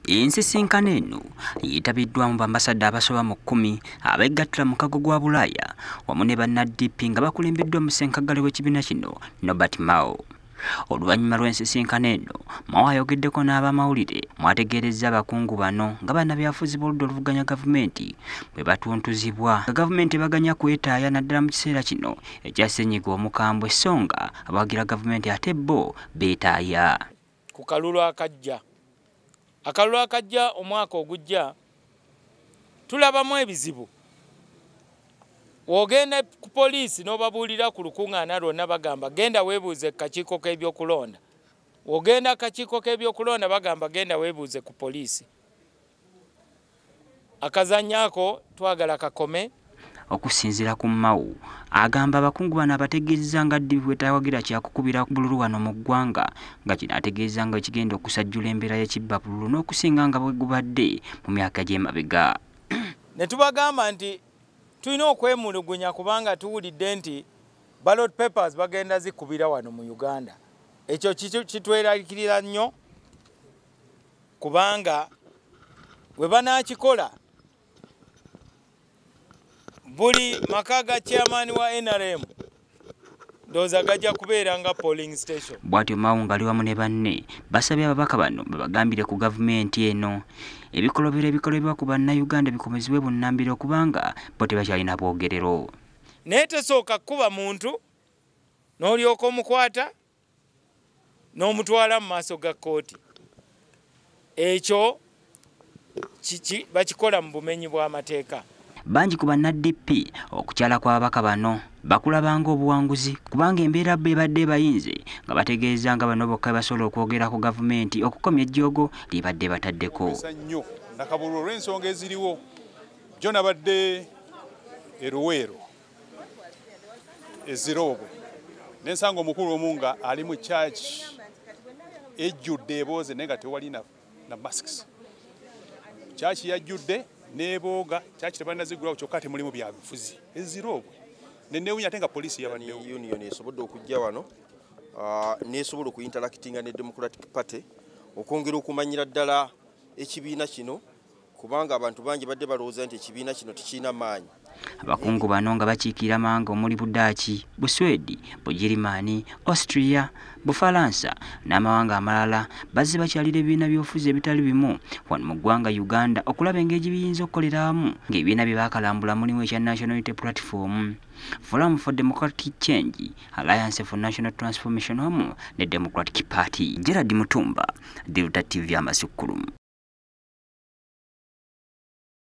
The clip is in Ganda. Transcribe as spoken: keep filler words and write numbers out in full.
Ensisinkano eno yeetabiddwamu bambassadde abasoba mu kkumi abeegattira mu kago gwa Bulaaya wamu ne banna D P nga bakulembeddwa omusenkaggale w'ekibiina kino Nobert Mao. Oluvannyuma lw'ensisinkano eno, Mao ayogeddeko n'abamawulire mwategeerezza abakungu bano nga bannabyabufuzi b'oludda oluvuganya gavumenti bwe batuntuzibwa nga gavumenti ebaganya kwetaaya naddala mu kiseera kino ekya ssenyiga omukambwe so nga abawagira gavumenti ate bo beetaaya. Ku kalulu akajja akalulu akajja omwaka ogujja tulabamu ebizibu. Wogenda ku poliisi n'obabuulira ku lukuŋŋaana lwonna bagamba genda weebuuze ku kakiiko k'ebyokulonda. Wogenda kakiiko k'ebyokulonda bagamba genda weebuuze ku poliisi. Akazannyo ako twagala kakome. Okusinziira ku Mao, agamba abakungu bano abategeezezza nga D P bwetawagira kyakukubira bululu wano mu ggwanga nga kino ategeezza nga ekigenda okusajjula embeera y'ekibba bululu n'okusinga nga bwe gubadde mu myaka gy'emabega. Ne tubagamba nti tulina okwemulugunya kubanga tuwulidde nti ballot papers bagenda zikubira wano mu Uganda. Ekyo kitweraliikirira nnyo kubanga bwe banaakikola buli maka ga chairman wa N R M ndowooza gajja kubeera nga polling station. Bw'atyo Mao ngali wamu ne banne basabye ababaka bano babagambire ku gavumenti eno ebikolobero ebikolebwa ku bannayuganda bikomezebwe bunnambiro kubanga bo tebakyalina bwogerero. Naye tesooka kuba muntu n'olyoka omukwata n'omutwala mu maaso ga kkooti. Ekyo bakikola mu bumenyi bw'amateeka. Bangi ku banna D P okukyala kw'ababaka bano bakulabanga obuwanguzi kubanga embeera bbe badde bayinze nga bategeeza nga bano bokka basobola okwogera ku gavumenti okukomya ejjoogo libadde bataddeko. Nnyo nakabulwa olw'ensonga eziriwo jo nabadde eruweero eziroobwe n'ensanga omukulu omu nga ali mu church ejjudde ebooze naye nga tewali na masks. Church yajjudde nebooga church tebanazigulawo kyokka ate mulimu byabufuzi eziroobwe nenewunya ate nga poliisi yabaddewo. Union esobodde okujja wano nesobola okuinteractinga ne Democratic Party okwongera okumanyira ddala ekibiina kino kubanga abantu bangi badde balowooza nti ekibiina kino tekirina maanyi. Abakungu bano nga bakiikira manga omuli Budaaki, Buswedi, Bugirimaani, Austria, Bufalansa n'amawanga amalala bazze bakyalira ebibiina by'obufuzi ebitali bimu wano mu ggwanga Uganda okulaba engeri biyinza okukolera wamu ng'ebibiina bye baakalambula mulimu ekya National Unity Platform, Forum for Democratic Change, Alliance for National Transformation wamu ne Democratic Party. Gerard Mutumba, Delta T V Amasukkulumu.